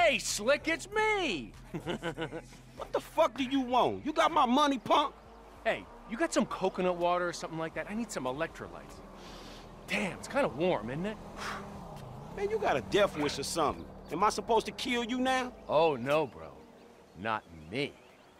Hey, Slick, it's me! What the fuck do you want? You got my money, punk? Hey, you got some coconut water or something like that? I need some electrolytes. Damn, it's kind of warm, isn't it? Man, you got a death wish or something. Am I supposed to kill you now? Oh, no, bro. Not me.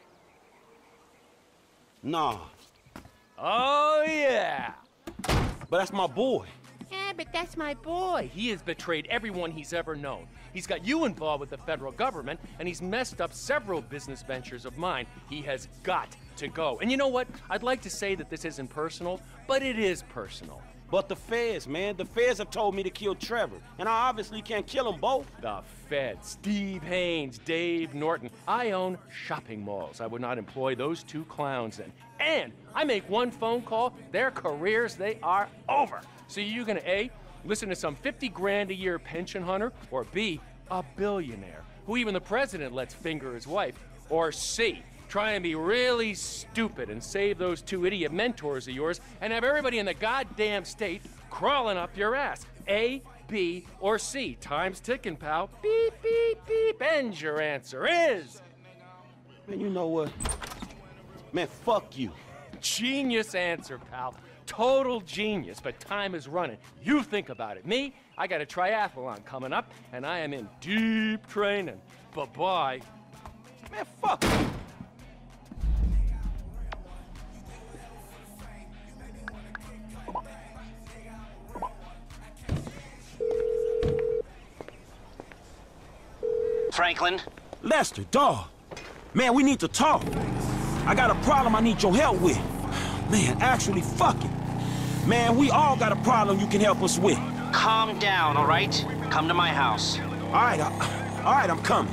Nah. Oh, yeah! But that's my boy. Yeah, but that's my boy. He has betrayed everyone he's ever known. He's got you involved with the federal government, and he's messed up several business ventures of mine. He has got to go. And you know what? I'd like to say that this isn't personal, but it is personal. But the feds, man. The feds have told me to kill Trevor, and I obviously can't kill them both. The feds. Steve Haines, Dave Norton. I own shopping malls. I would not employ those two clowns in. And I make one phone call, their careers, they are over. So you're gonna A, listen to some 50 grand a year pension hunter, or B, a billionaire, who even the president lets finger his wife, or C, try and be really stupid and save those two idiot mentors of yours and have everybody in the goddamn state crawling up your ass. A, B, or C. Time's ticking, pal. Beep, beep, beep. And your answer is... Man, you know what? Man, fuck you. Genius answer, pal. Total genius, but time is running. You think about it. Me, I got a triathlon coming up, and I am in deep training. Bye-bye. Man, fuck you. Franklin? Lester, dawg. Man, we need to talk. I got a problem I need your help with. Man, actually, fuck it. Man, we all got a problem you can help us with. Calm down, all right? Come to my house. All right, I'm coming.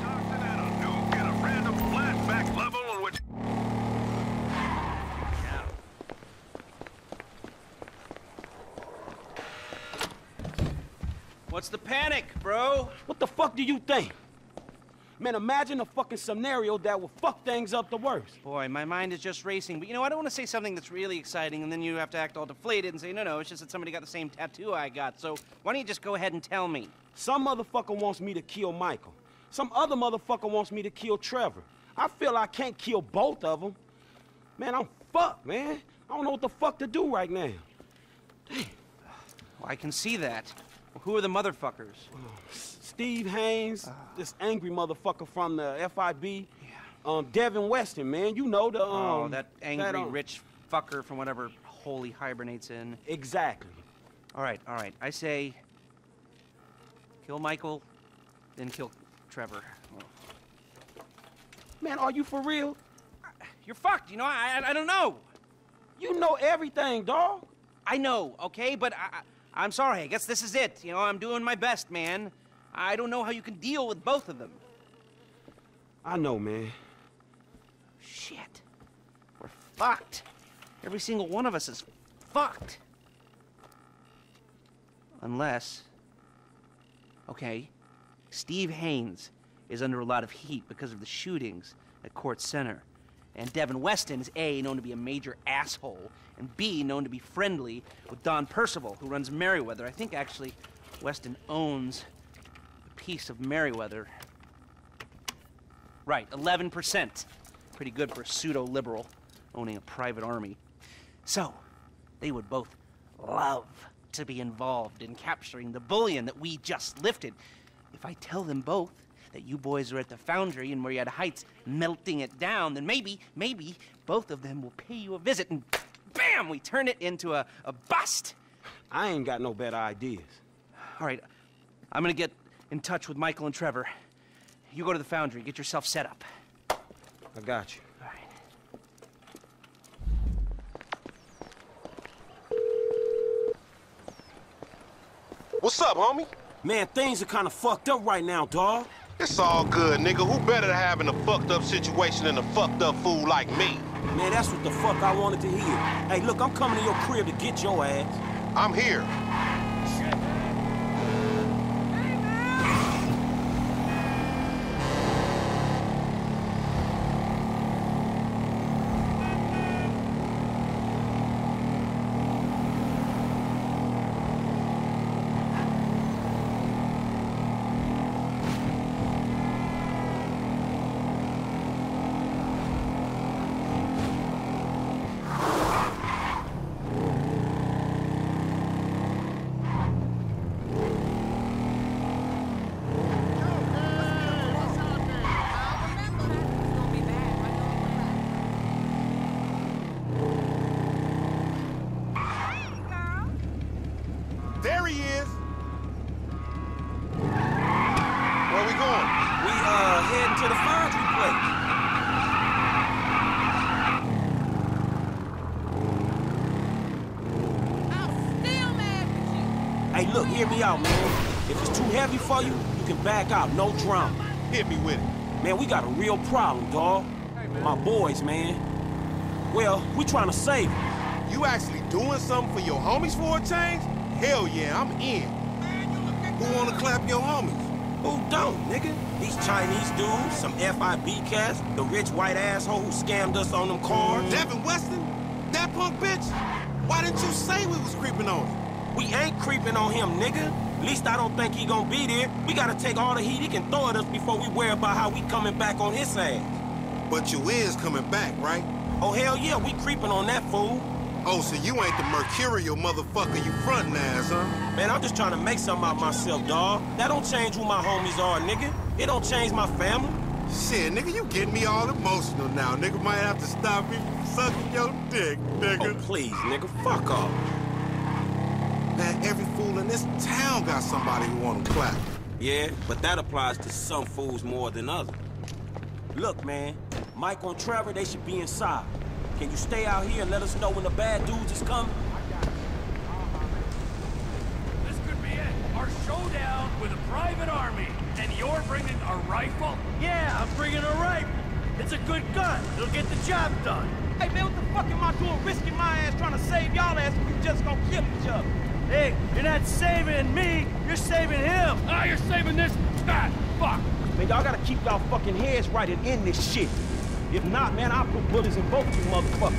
What's the panic, bro? What the fuck do you think? Man, imagine a fucking scenario that will fuck things up the worst. Boy, my mind is just racing. But you know, I don't want to say something that's really exciting, and then you have to act all deflated and say, no, it's just that somebody got the same tattoo I got. So why don't you just go ahead and tell me? Some motherfucker wants me to kill Michael. Some other motherfucker wants me to kill Trevor. I feel I can't kill both of them. Man, I'm fucked, man. I don't know what the fuck to do right now. Damn. Well, I can see that. Well, who are the motherfuckers? Steve Haines, this angry motherfucker from the FIB. Yeah. Devin Weston, man. You know the, that angry rich fucker from whatever hole he hibernates in. Exactly. All right. I say kill Michael, then kill Trevor. Man, are you for real? You're fucked, you know? I don't know. You know everything, dawg. I know, okay? But I'm sorry. I guess this is it. You know, I'm doing my best, man. I don't know how you can deal with both of them. I know, man. Shit. We're fucked. Every single one of us is fucked. Unless... Okay, Steve Haines is under a lot of heat because of the shootings at Court Center. And Devin Weston is A, known to be a major asshole, and B, known to be friendly with Don Percival, who runs Merriweather. I think, actually, Weston owns a piece of Merriweather. Right, 11%. Pretty good for a pseudo-liberal owning a private army. So, they would both love to be involved in capturing the bullion that we just lifted. If I tell them both that you boys are at the foundry in Marietta Heights melting it down, then maybe both of them will pay you a visit and bam, we turn it into a bust. I ain't got no better ideas. All right, I'm gonna get in touch with Michael and Trevor. You go to the foundry, get yourself set up. I got you. All right. What's up, homie? Man, things are kind of fucked up right now, dawg. It's all good, nigga. Who better to have in a fucked up situation than a fucked up fool like me? Man, that's what the fuck I wanted to hear. Hey, look, I'm coming to your crib to get your ass. I'm here. we going? We, heading to the foundry place. Hey, look, hear me out, man. If it's too heavy for you, you can back out, no drama. Hit me with it. Man, we got a real problem, dawg. My boys, man. Well, we trying to save them. You actually doing something for your homies for a change? Hell yeah, I'm in. Who wanna clap your homies? Who don't, nigga? These Chinese dudes, some FIB cats, the rich white asshole who scammed us on them cars. Devin, Weston? That punk bitch? Why didn't you say we was creeping on him? We ain't creeping on him, nigga. At least I don't think he gonna be there. We gotta take all the heat he can throw at us before we worry about how we coming back on his ass. But you is coming back, right? Oh, hell yeah, we creeping on that fool. Oh, so you ain't the mercurial motherfucker you frontin' as, huh? Man, I'm just trying to make something out of myself, dawg. That don't change who my homies are, nigga. It don't change my family. Shit, nigga, you getting me all emotional now. Nigga might have to stop me from sucking your dick, nigga. Oh, please, nigga, fuck off. Man, every fool in this town got somebody who want to clap. Yeah, but that applies to some fools more than others. Look, man, Mike and Trevor, they should be inside. Can you stay out here and let us know when the bad dudes is coming? This could be it. Our showdown with a private army. And you're bringing a rifle? Yeah, I'm bringing a rifle. It's a good gun. It'll get the job done. Hey, man, what the fuck am I doing risking my ass trying to save y'all ass when we just gonna kill each other? Hey, you're not saving me. You're saving him. Ah, you're saving this fat fuck. Man, y'all gotta keep y'all fucking heads right and end this shit. If not, man, I'll put bullets in both you motherfuckers.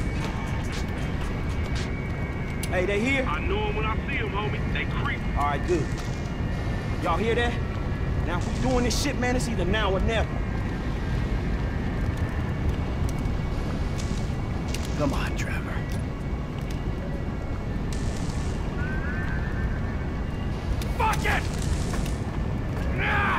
Hey, they here? I know him when I see him, homie. They creep. All right, good. Y'all hear that? Now, if we doing this shit, man, it's either now or never. Come on, Trevor. Fuck it! Ah!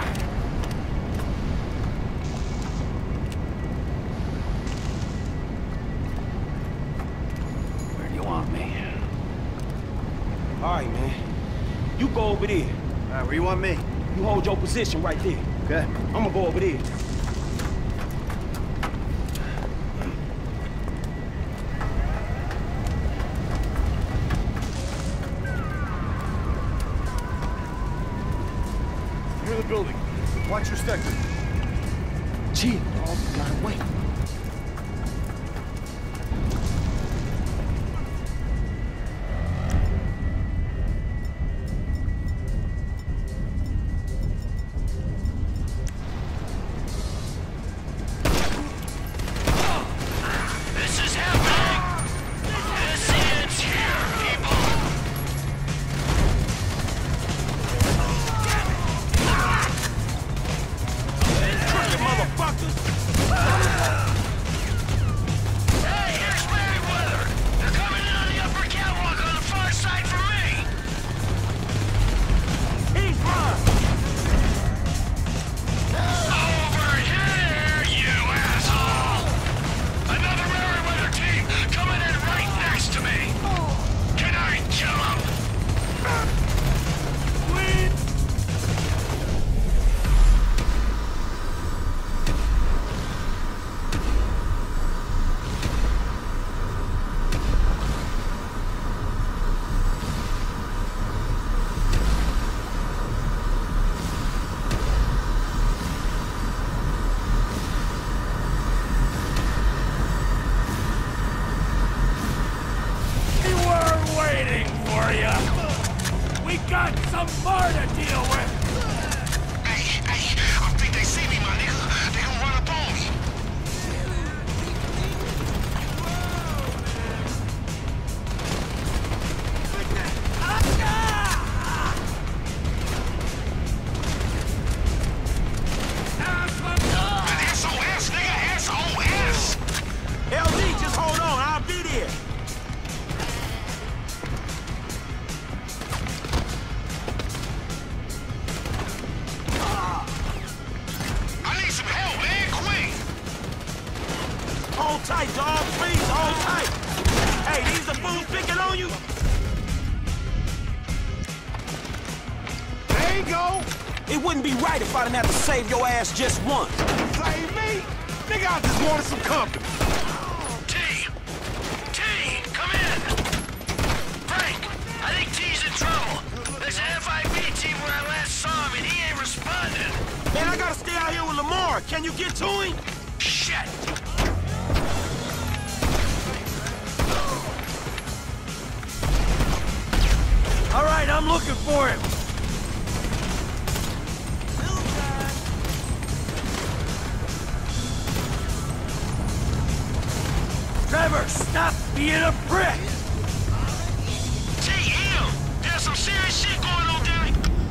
Where do you want me? All right, man. You go over there. All right, where you want me? You hold your position right there. Okay. I'm gonna go over there. Near the building. Watch your sector. Chill, dog. You gotta wait. This is happening! This ends here, people! Crooked motherfuckers! Hey, here's bad weather! They're coming in on the upper catwalk on the far side for me! He's run! Over here, you asshole! Another Merryweather team coming in right next to me! Can I kill him? Please! We were waiting for you! We got some more to deal with! Hey, I think they see me, my nigga. They gonna run up on me. SOS, nigga, SOS! LD, just hold on. I'll be there. I need some help, man, quick! Hold tight, dog. Please, hold tight. Hey, these are fools picking on you? There you go! It wouldn't be right if I didn't have to save your ass just once. Save me? Nigga, I just wanted some company. T, come in! Frank, I think T's in trouble. There's an FIB team where I last saw him and he ain't responding. Man, I gotta stay out here with Lamar. Can you get to him? Shit! All right, I'm looking for him. Trevor, stop being a prick! T, him! There's some serious shit going on, Devin.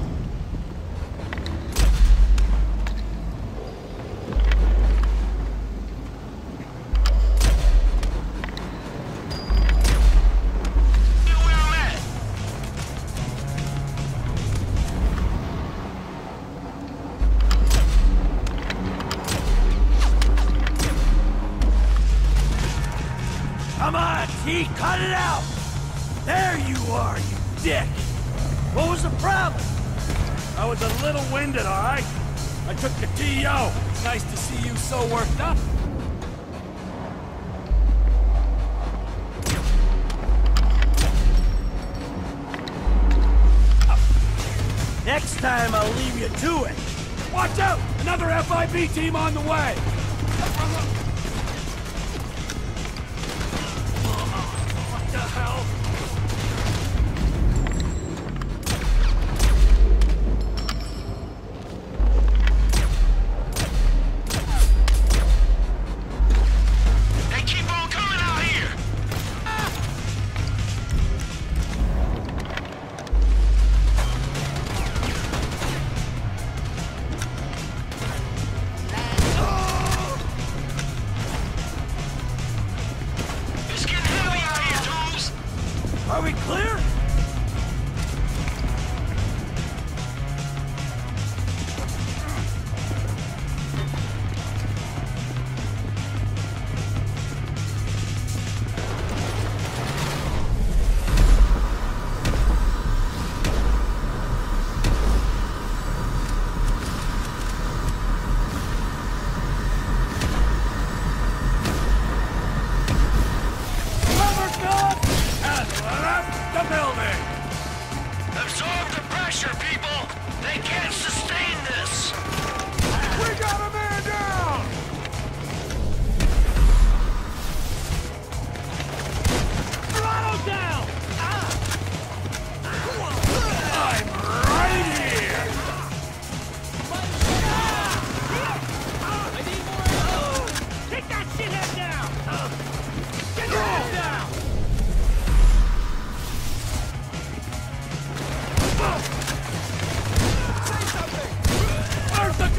Come on, T, cut it out! There you are, you dick! What was the problem? I was a little winded, all right? I took the TO. Nice to see you so worked up. Next time, I'll leave you to it. Watch out! Another FIB team on the way! What the hell? They keep on coming out here! It's getting heavy out here, Tools! Are we clear? Trevor God has left the building! Absorb the pressure, people! They can't sustain this! We got a man down! Throttle down! I'm right here! Take that shithead down! Get your head down! Say something! Where's the...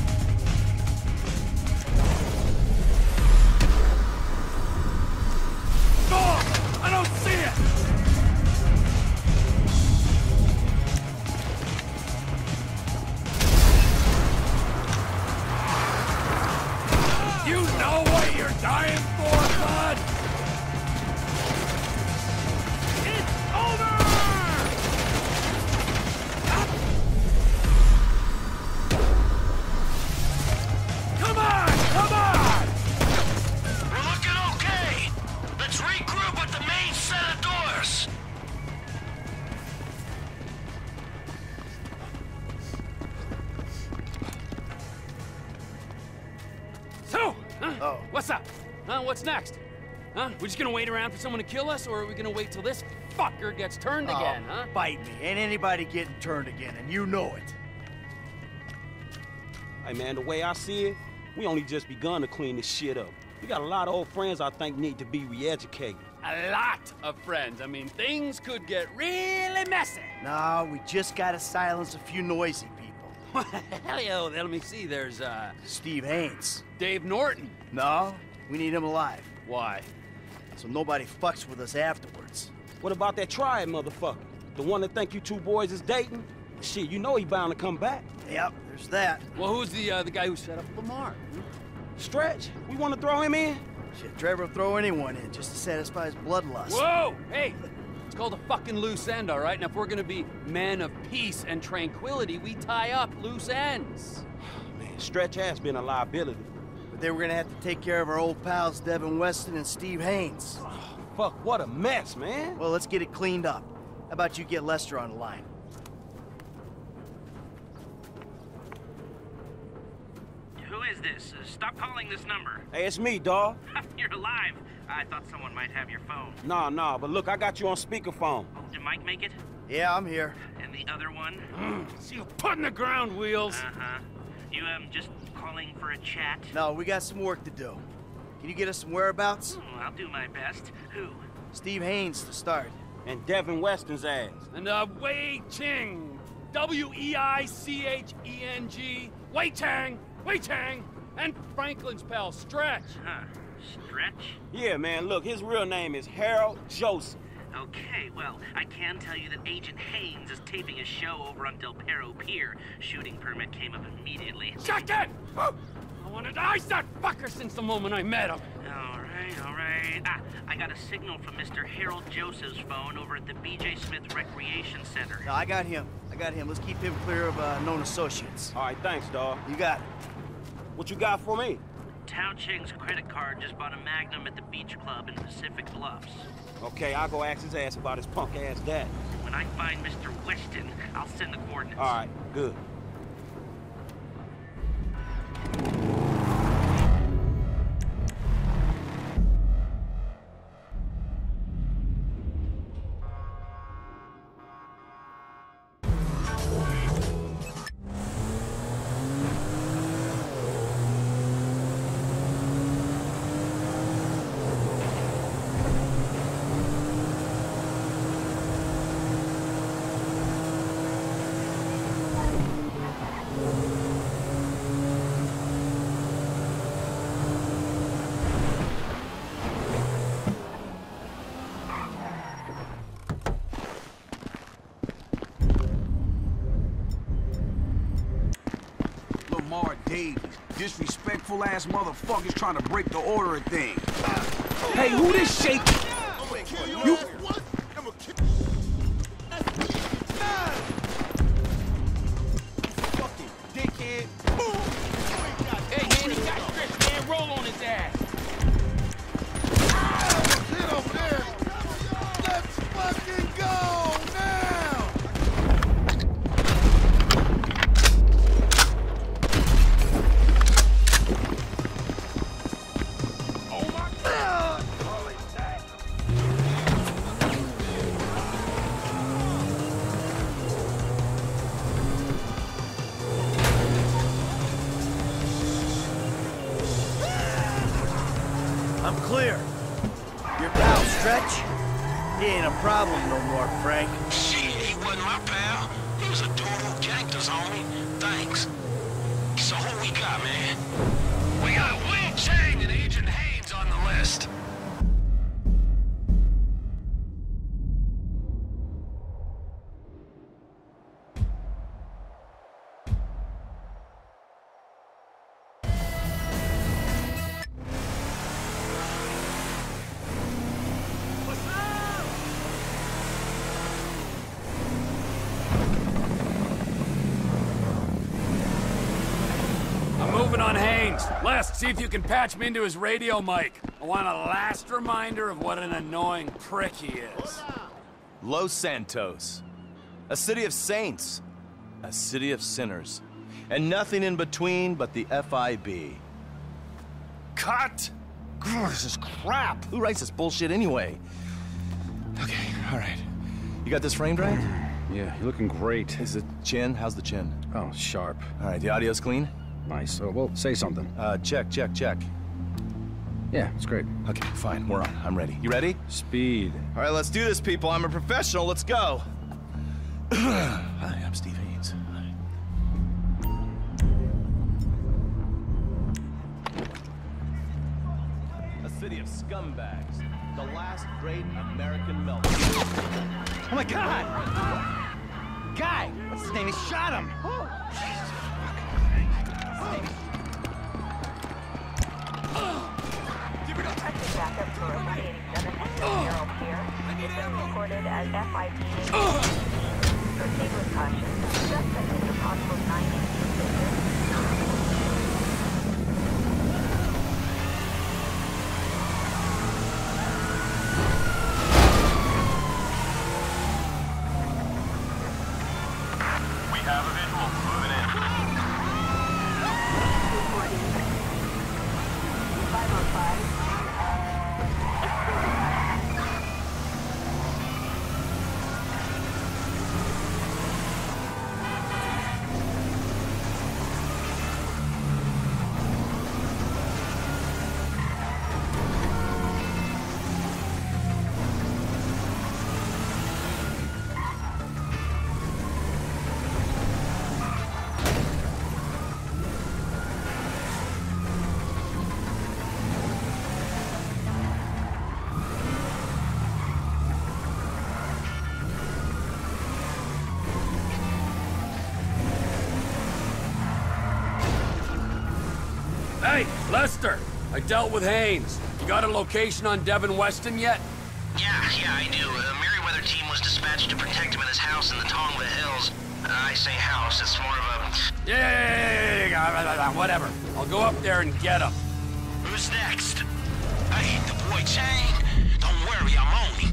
Oh, I don't see it! You know what you're dying for, bud? It's over! Come on! Come on! We're looking okay. Let's regroup at the main set of doors. So, what's up? What's next? We just gonna wait around for someone to kill us, or are we gonna wait till this fucker gets turned again, huh? Bite me. Ain't anybody getting turned again, and you know it. Hey, man, the way I see it, we only just begun to clean this shit up. We got a lot of old friends I think need to be re-educated. A lot of friends. I mean, things could get really messy. No, we just gotta silence a few noisy people. Hell yeah, let me see. There's, Steve Haines. Dave Norton. No, we need him alive, Why? so nobody fucks with us afterwards. What about that triad motherfucker? The one that think you two boys is dating? Shit, you know he bound to come back. Yep, there's that. Well, who's the guy who set up Lamar? Stretch, we want to throw him in? Shit, Trevor will throw anyone in just to satisfy his bloodlust. Whoa! Hey! called a fucking loose end, all right? And if we're gonna be men of peace and tranquility, we tie up loose ends. Man, Stretch has been a liability. But they were gonna have to take care of our old pals Devin, Weston, and Steve Haines. Oh, fuck, what a mess, man. Well, let's get it cleaned up. How about you get Lester on the line? Who is this? Stop calling this number. Hey, it's me, dawg. You're alive. I thought someone might have your phone. Nah, but look, I got you on speakerphone. Oh, did Mike make it? Yeah, I'm here. And the other one? See you putting the ground wheels. Uh-huh. You, just calling for a chat? No, we got some work to do. Can you get us some whereabouts? I'll do my best. Who? Steve Haines to start. And Devin Weston's ass. And, Wei Cheng. W-E-I-C-H-E-N-G. Wei Cheng. And Franklin's pal, Stretch. Huh. Stretch? Yeah, man, look, his real name is Harold Joseph. Okay, well, I can tell you that Agent Haines is taping a show over on Del Perro Pier. Shooting permit came up immediately. Shut it! I wanted to ice that fucker since the moment I met him. All right. I got a signal from Mr. Harold Joseph's phone over at the B.J. Smith Recreation Center. No, I got him. Let's keep him clear of known associates. All right, thanks, dawg. You got it. What you got for me? Tao Cheng's credit card just bought a Magnum at the beach club in Pacific Bluffs. Okay, I'll go ask his ass about his punk-ass dad. When I find Mr. Weston, I'll send the coordinates. All right, good. Disrespectful ass motherfuckers trying to break the order of things. Hey, who this shaking? You. Fucking dickhead. Hey, man, he got Stretch, man. Roll on his ass. Get over there. Let's fucking go now. I'm clear. Your pal Stretch? He ain't a problem no more, Frank. Shit, he wasn't my pal. He was a total gangster's homie. Thanks. So who we got, man? We got Wei Cheng and Agent Haines on the list. On Haines. Les, see if you can patch me into his radio mic. I want a last reminder of what an annoying prick he is. Los Santos. A city of saints. A city of sinners. And nothing in between but the FIB. Cut! Grr, this is crap! Who writes this bullshit anyway? Okay, alright. You got this framed right? Yeah, you're looking great. Is the chin? How's the chin? Oh, sharp. Alright, the audio's clean? Nice. Well, say something. Check. Yeah, it's great. Okay, fine. We're on. I'm ready. You ready? Speed. All right, let's do this, people. I'm a professional. Let's go. Hi, I'm Steve Haines. A city of scumbags. The last great American meltdown. Oh my God! Guy! What's his name? He shot him! Backup to room 87 and 0 here. It's been recorded as Hey, Lester! I dealt with Haines. You got a location on Devin Weston yet? Yeah, I do. A Merryweather team was dispatched to protect him in his house in the Tongva Hills. I say house, it's more of a... Yeah, whatever. I'll go up there and get him. Who's next? Hey, the boy Cheng. Don't worry, I'm on him.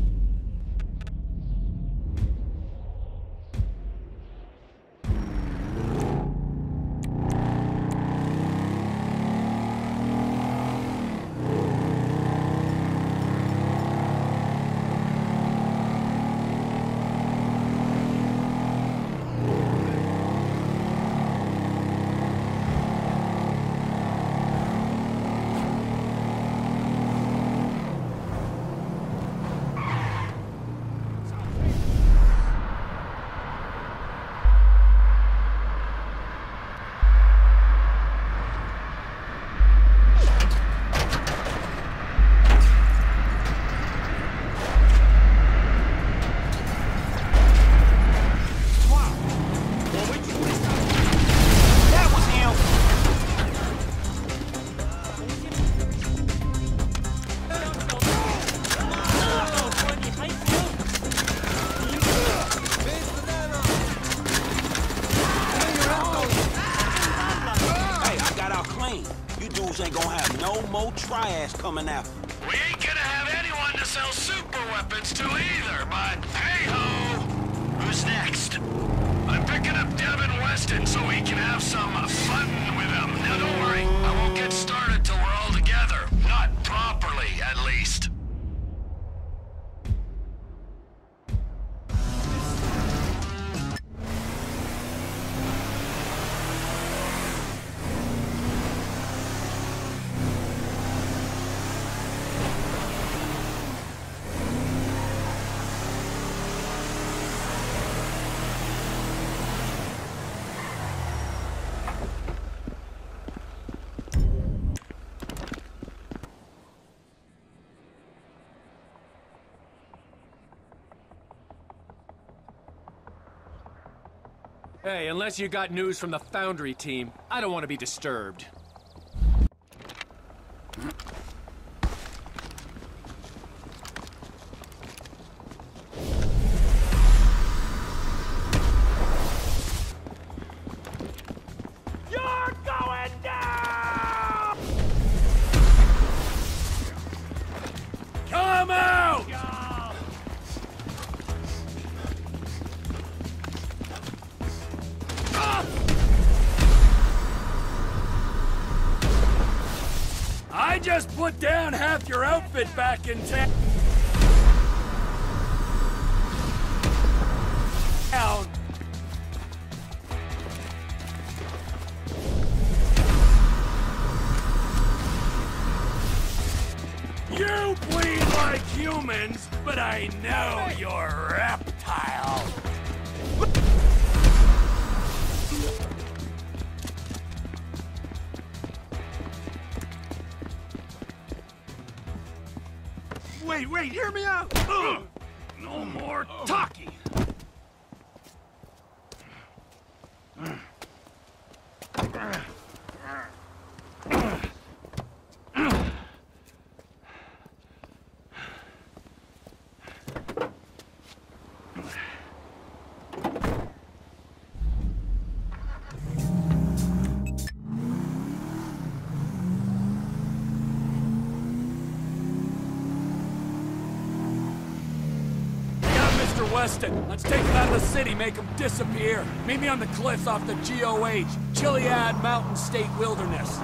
Ain't gonna have no more triads coming after. We ain't gonna have anyone to sell super weapons to either, but hey-ho! Who's next? I'm picking up Devin Weston so we can have some fun with him. Now don't worry, I won't get started till we're all together. Not properly, at least. Hey, unless you got news from the Foundry team, I don't want to be disturbed. You're going down! Come out! I just put down half your outfit back in town. You bleed like humans, but I know you're reptile. Wait, hear me out! No more talking! Weston, let's take him out of the city, make him disappear. Meet me on the cliffs off the GOH, Chiliad Mountain State Wilderness.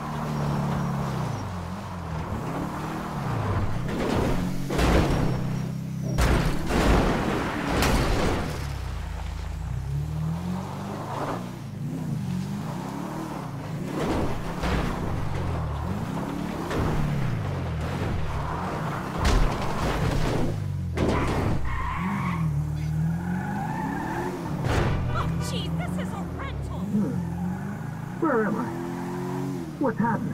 Where am I? What's happening?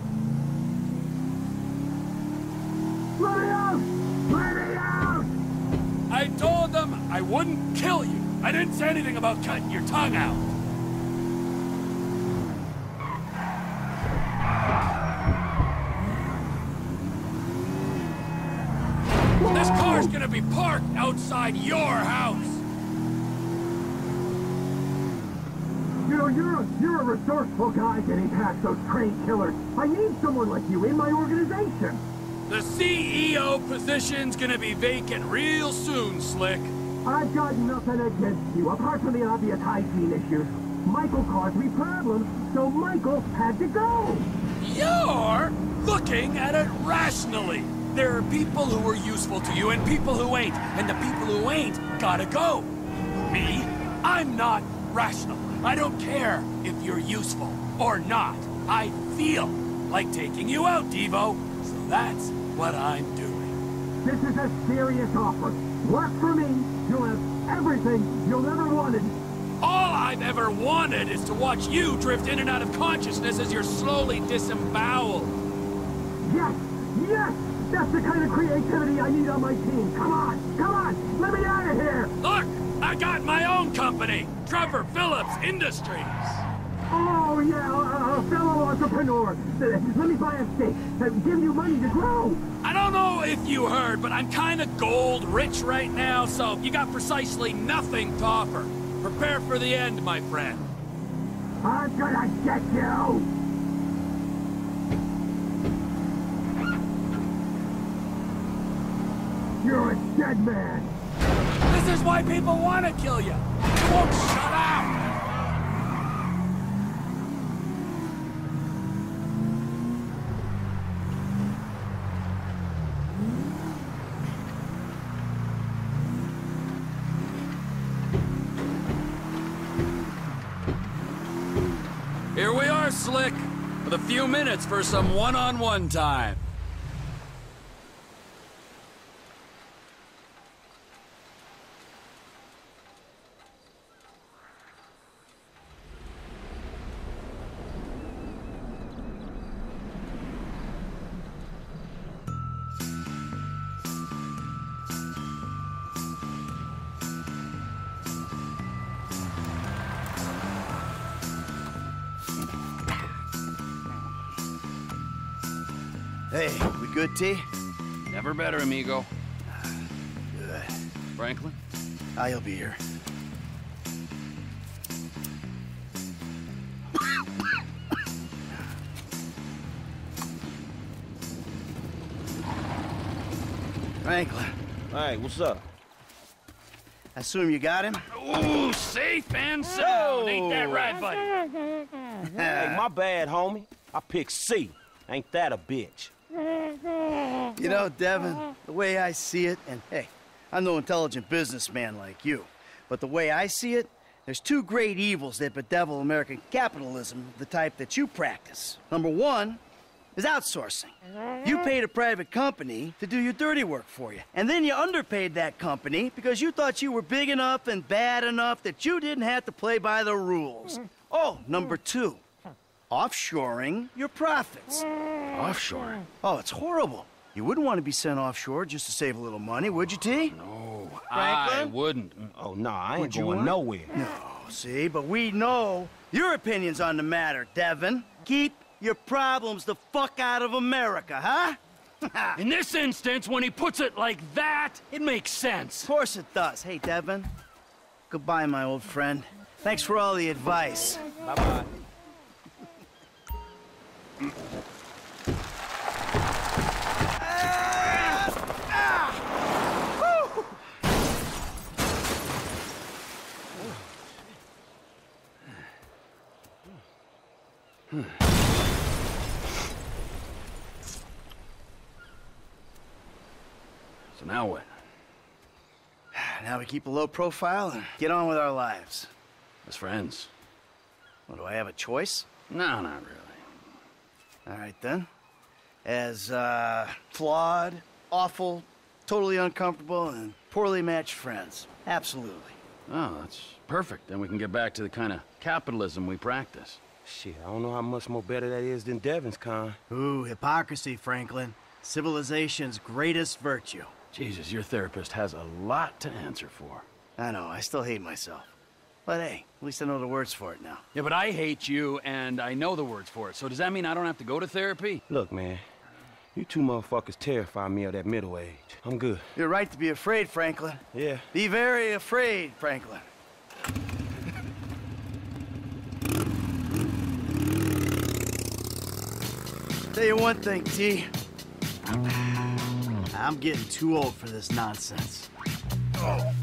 Let me out! Let me out! I told them I wouldn't kill you. I didn't say anything about cutting your tongue out. be parked outside your house. You know, you're a resourceful guy getting past those trained killers. I need someone like you in my organization. The CEO position's gonna be vacant real soon, Slick. I've got nothing against you, apart from the obvious hygiene issues. Michael caused me problems, so Michael had to go. You're looking at it rationally. There are people who are useful to you and people who ain't, and the people who ain't gotta go. Me? I'm not rational. I don't care if you're useful or not. I feel like taking you out, Devo. So that's what I'm doing. This is a serious offer. Work for me. You'll have everything you'll ever wanted. All I've ever wanted is to watch you drift in and out of consciousness as you're slowly disemboweled. Yes! Yes! That's the kind of creativity I need on my team. Come on! Come on! Let me out of here! Look! I got my own company! Trevor Phillips Industries! Oh, yeah, a fellow entrepreneur. Let me buy a stake. Give you money to grow. I don't know if you heard, but I'm kind of gold rich right now, so you got precisely nothing to offer. Prepare for the end, my friend. I'm gonna get you! You're a dead man! This is why people want to kill you! You won't shut up! Here we are, Slick, with a few minutes for some one-on-one time. Hey, we good, T? Never better, amigo. Good. Franklin? I'll be here. Franklin. Hey, what's up? I assume you got him? Ooh, safe and sound. Ain't that right, buddy? Hey, my bad, homie. I picked C. Ain't that a bitch? You know, Devin, the way I see it, and hey, I'm no intelligent businessman like you, but the way I see it, there's two great evils that bedevil American capitalism of the type that you practice. Number one is outsourcing. You paid a private company to do your dirty work for you, and then you underpaid that company because you thought you were big enough and bad enough that you didn't have to play by the rules. Oh, number two. Offshoring your profits. Offshore? Oh, it's horrible. You wouldn't want to be sent offshore just to save a little money, would you, T? No, Franklin? I wouldn't. Oh, nah, I ain't Would you going want? nowhere. No, see, but we know your opinions on the matter, Devin. Keep your problems the fuck out of America, huh? In this instance, when he puts it like that, it makes sense. Of course it does. Hey, Devin. Goodbye, my old friend. Thanks for all the advice. Bye-bye. So now what? Now we keep a low profile and get on with our lives. As friends? Well, do I have a choice? No, not really. All right, then. As, flawed, awful, totally uncomfortable, and poorly matched friends. Absolutely. Oh, that's perfect. Then we can get back to the kind of capitalism we practice. Shit, I don't know how much more better that is than Devin's kind. Ooh, hypocrisy, Franklin. Civilization's greatest virtue. Jesus, your therapist has a lot to answer for. I know, I still hate myself. But hey, at least I know the words for it now. Yeah, but I hate you, and I know the words for it. So does that mean I don't have to go to therapy? Look, man, You two motherfuckers terrify me of that middle age. I'm good. You're right to be afraid, Franklin. Yeah. Be very afraid, Franklin. Tell you one thing, T. I'm getting too old for this nonsense. Oh.